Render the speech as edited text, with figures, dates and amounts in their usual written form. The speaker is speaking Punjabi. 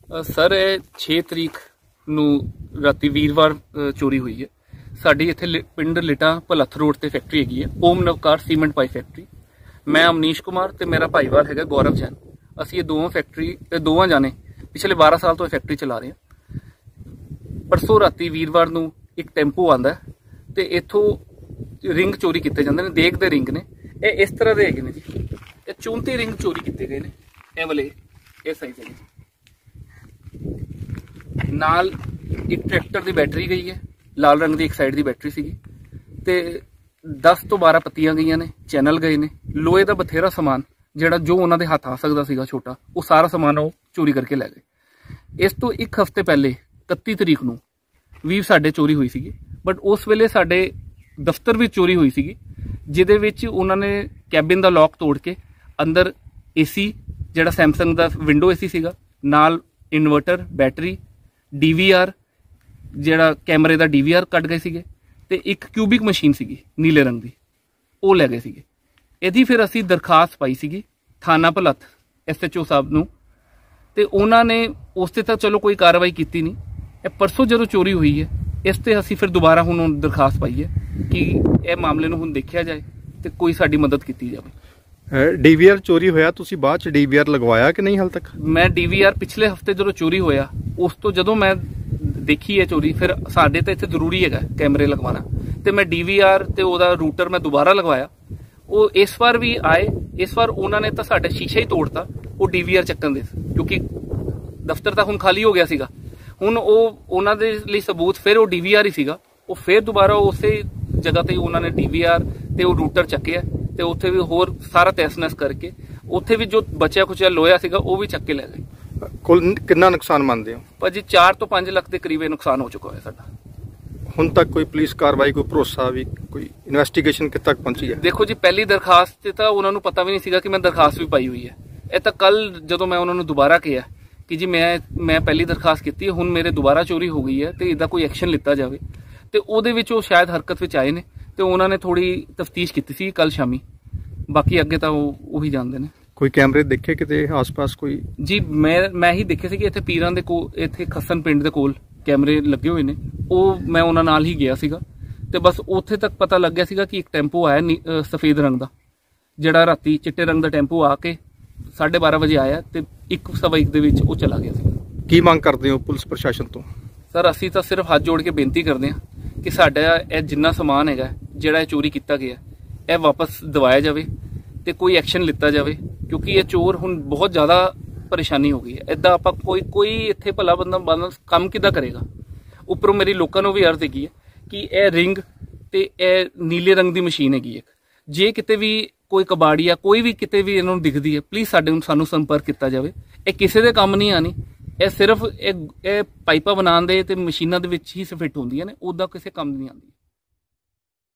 सर 6 तरीक ਨੂੰ ਰਾਤੀ ਵੀਰਵਾਰ ਚੋਰੀ ਹੋਈ ਹੈ। ਸਾਡੀ ਇੱਥੇ ਪਿੰਡ ਲਿਟਾ ਭਲੱਥ ਰੋਡ ਤੇ ਫੈਕਟਰੀ ਹੈਗੀ ਹੈ, Om Navkar cement pipe factory. ਮੈਂ ਅਮਨੀਸ਼ ਕੁਮਾਰ ਤੇ ਮੇਰਾ ਭਾਈਵਾਲ ਹੈਗਾ ਗੌਰਵ ਜੈਨ। ਅਸੀਂ ਇਹ ਦੋਵਾਂ ਫੈਕਟਰੀ ਤੇ ਦੋਵਾਂ ਜਾਣੇ ਪਿਛਲੇ 12 ਸਾਲ ਤੋਂ ਇਹ ਫੈਕਟਰੀ ਚਲਾ ਰਹੇ ਹਾਂ। ਪਰਸੋਂ ਰਾਤੀ ਵੀਰਵਾਰ ਨੂੰ ਇੱਕ ਟੈਂਪੂ ਆਂਦਾ ਤੇ ਇੱਥੋਂ ਰਿੰਗ ਚੋਰੀ ਕੀਤੇ ਜਾਂਦੇ ਨੇ। ਦੇਖਦੇ ਰਿੰਗ ਨੇ ਇਹ ਇਸ ਤਰ੍ਹਾਂ ਦੇ ਹੈਗੇ ਨੇ ਜੀ। ਇਹ 34 ਰਿੰਗ ਚੋਰੀ ਕੀਤੇ ਗਏ ਨੇ। ਇਹ ਵਾਲੇ ਇਹ ਸਾਈਜ਼ ਹੈਗੇ ਨਾਲ एक ट्रैक्टर की बैटरी गई है, लाल रंग की एक साइड की बैटरी सी ते 10 ਤੋਂ 12 पत्तियां गई ने, चैनल गए ने, लोहे का बथेरा समान जिहड़ा जो उन्होंने हथ आ सकता सीगा छोटा वो सारा समान वो चोरी करके लै गए। इस तो एक हफ्ते पहले 31 तरीक नूं भी साडे चोरी हुई सी, बट उस वेले साडे दफ्तर भी चोरी हुई सी जिहदे विच उन्होंने कैबिन का लॉक तोड़ के अंदर AC जिहड़ा सैमसंग का विंडो AC सीगा, नाल इन्वर्टर, बैटरी, DVR ਜਿਹੜਾ कैमरे का DVR ਕੱਢ ਗਏ ਸੀਗੇ ਤੇ ਇੱਕ ਕਿਊਬਿਕ ਮਸ਼ੀਨ ਸੀਗੀ ਨੀਲੇ ਰੰਗ ਦੀ, ਉਹ ਲੈ ਗਏ ਸੀਗੇ। ਇਹਦੀ ਫਿਰ ਅਸੀਂ ਦਰਖਾਸਤ ਪਾਈ ਸੀਗੀ ਥਾਣਾ ਭਲੱਥ SHO ਸਾਹਿਬ ਨੂੰ ਤੇ ਉਹਨਾਂ ਨੇ ਉਸ ਤੇ ਤਾਂ ਚਲੋ ਕੋਈ ਕਾਰਵਾਈ ਕੀਤੀ ਨਹੀਂ। ਇਹ ਪਰਸੋਂ ਜਦੋਂ ਚੋਰੀ ਹੋਈ ਹੈ ਇਸ ਤੇ ਅਸੀਂ ਫਿਰ ਦੁਬਾਰਾ ਹੁਣ ਦਰਖਾਸਤ ਪਾਈ ਹੈ ਕਿ ਇਹ ਮਾਮਲੇ ਨੂੰ ਹੁਣ ਦੇਖਿਆ ਜਾਏ ਤੇ ਕੋਈ ਸਾਡੀ ਮਦਦ ਕੀਤੀ ਜਾਵੇ। DVR ਚੋਰੀ ਹੋਇਆ, ਤੁਸੀਂ ਬਾਅਦ ਚ DVR ਲਗਵਾਇਆ ਕਿ ਨਹੀਂ ਹਾਲ ਤੱਕ? ਮੈਂ DVR ਪਿਛਲੇ ਹਫਤੇ ਜਦੋਂ ਚੋਰੀ ਹੋਇਆ ਉਸ ਤੋਂ ਜਦੋਂ ਮੈਂ देखी है चोरी, फिर साढ़े तो इतने जरूरी है कैमरे लगवाना, तो मैं DVR ते ओदा रूटर मैं दोबारा लगवाया। वो इस बार भी आए, इस बार उन्होंने तो साढ़े शीशा ही तोड़ता वो DVR चक्कन दे, क्योंकि दफ्तर तो हुण खाली हो गया सीगा। हुण वो उन्होंने लिए सबूत फिर वो DVR ही सीगा, वो फिर दोबारा उस जगह ते उन्होंने DVR ते वो रूटर चक्या ते उत्थे भी होर सारा तहस नहस करके उत्थे भी जो बचा कुछ लोहा सीगा वो भी चक के लै गए। कुल कितना नुकसान मानते हो? भाजी 4 ਤੋਂ 5 ਲੱਖ ਦੇ ਕਰੀਬ ਨੁਕਸਾਨ ਹੋ ਚੁੱਕਾ ਹੈ ਸਾਡਾ। ਹੁਣ ਤੱਕ ਕੋਈ ਪੁਲਿਸ ਕਾਰਵਾਈ, ਕੋਈ ਭਰੋਸਾ ਵੀ, ਕੋਈ ਇਨਵੈਸਟੀਗੇਸ਼ਨ ਕਿੱਥੇ ਤੱਕ ਪਹੁੰਚੀ ਹੈ? ਦੇਖੋ ਜੀ, ਪਹਿਲੀ ਦਰਖਾਸਤ ਤੇ ਤਾਂ ਉਹਨਾਂ ਨੂੰ ਪਤਾ ਵੀ ਨਹੀਂ ਸੀਗਾ ਕਿ ਮੈਂ ਦਰਖਾਸਤ ਵੀ ਪਾਈ ਹੋਈ ਹੈ। ਇਹ ਤਾਂ ਕੱਲ ਜਦੋਂ ਮੈਂ ਉਹਨਾਂ ਨੂੰ ਦੁਬਾਰਾ ਕਿਹਾ ਕਿ ਜੀ ਮੈਂ ਪਹਿਲੀ ਦਰਖਾਸਤ ਕੀਤੀ ਹੈ, ਹੁਣ ਮੇਰੇ ਦੁਬਾਰਾ ਚੋਰੀ ਹੋ ਗਈ ਹੈ ਤੇ ਇਹਦਾ ਕੋਈ ਐਕਸ਼ਨ ਲਿੱਤਾ ਜਾਵੇ, ਤੇ ਉਹਦੇ ਵਿੱਚ ਉਹ ਸ਼ਾਇਦ ਹਰਕਤ ਵਿੱਚ ਆਏ ਨੇ ਤੇ ਉਹਨਾਂ ਨੇ ਥੋੜੀ ਤਫਤੀਸ਼ ਕੀਤੀ ਸੀ ਕੱਲ ਸ਼ਾਮੀ। ਬਾਕੀ ਅੱਗੇ ਤਾਂ ਉਹ ਹੀ ਜਾਣਦੇ ਨੇ। ਕੋਈ ਕੈਮਰੇ ਦੇਖੇ ਕਿਤੇ ਆਸ-ਪਾਸ? ਕੋਈ ਜੀ ਮੈਂ ਹੀ ਦੇਖੇ ਸੀ ਕਿ ਇੱਥੇ ਪੀਰਾਂ ਦੇ ਕੋਲ, ਇੱਥੇ ਖੱਸਨ ਪਿੰਡ ਦੇ ਕੋਲ ਕੈਮਰੇ ਲੱਗੇ ਹੋਏ ਨੇ, ਉਹ ਮੈਂ ਉਹਨਾਂ ਨਾਲ ਹੀ ਗਿਆ ਸੀਗਾ ਤੇ ਬਸ ਉੱਥੇ ਤੱਕ ਪਤਾ ਲੱਗਿਆ ਸੀਗਾ ਕਿ ਇੱਕ ਟੈਂਪੂ ਆਇਆ ਸਫੇਦ ਰੰਗ ਦਾ, ਜਿਹੜਾ ਰਾਤੀ ਚਿੱਟੇ ਰੰਗ ਦਾ ਟੈਂਪੂ ਆ ਕੇ 12:30 ਵਜੇ ਆਇਆ ਤੇ 1:15 ਦੇ ਵਿੱਚ ਉਹ ਚਲਾ ਗਿਆ ਸੀ। ਕੀ ਮੰਗ ਕਰਦੇ ਹੋ ਪੁਲਿਸ ਪ੍ਰਸ਼ਾਸਨ ਤੋਂ? ਸਰ ਅਸੀਂ ਤਾਂ ਸਿਰਫ ਹੱਥ ਜੋੜ ਕੇ ਬੇਨਤੀ ਕਰਦੇ ਹਾਂ ਕਿ ਸਾਡਾ ਇਹ ਜਿੰਨਾ ਸਮਾਨ ਹੈਗਾ ਜਿਹੜਾ ਇਹ ਚੋਰੀ ਕੀਤਾ ਗਿਆ ਇਹ ਵਾਪਸ ਦਿਵਾਇਆ ਜਾਵੇ ਤੇ ਕੋਈ ਐਕਸ਼ਨ ਲਿੱਤਾ ਜਾਵੇ, ਕਿਉਂਕਿ ਇਹ ਚੋਰ ਹੁਣ ਬਹੁਤ ਜ਼ਿਆਦਾ ਪਰੇਸ਼ਾਨੀ ਹੋ ਗਈ ਹੈ। ਇੱਦਾਂ ਆਪਾਂ ਕੋਈ ਇੱਥੇ ਭਲਾ ਬੰਦਾ ਕੰਮ ਕਿੱਦਾਂ ਕਰੇਗਾ? ਉੱਪਰੋਂ ਮੇਰੀ ਲੋਕਾਂ ਨੂੰ ਵੀ ਅਰਜ਼ ਹੈਗੀ ਹੈ ਕਿ ਇਹ ਰਿੰਗ ਤੇ ਇਹ ਨੀਲੇ ਰੰਗ ਦੀ ਮਸ਼ੀਨ ਹੈਗੀ ਇੱਕ, ਜੇ ਕਿਤੇ ਵੀ ਕੋਈ ਕਬਾੜੀਆ ਕੋਈ ਵੀ ਕਿਤੇ ਵੀ ਇਹਨਾਂ ਨੂੰ ਦਿਖਦੀ ਹੈ ਪਲੀਜ਼ ਸਾਨੂੰ ਸੰਪਰਕ ਕੀਤਾ ਜਾਵੇ। ਇਹ ਕਿਸੇ ਦੇ ਕੰਮ ਨਹੀਂ ਆਣੀ, ਇਹ ਸਿਰਫ ਇਹ ਪਾਈਪਾਂ ਬਣਾਉਣ ਦੇ ਤੇ ਮਸ਼ੀਨਾਂ ਦੇ ਵਿੱਚ ਹੀ ਫਿੱਟ ਹੁੰਦੀਆਂ ਨੇ, ਉੱਦਾਂ ਕਿਸੇ ਕੰਮ ਨਹੀਂ ਆਉਂਦੀ।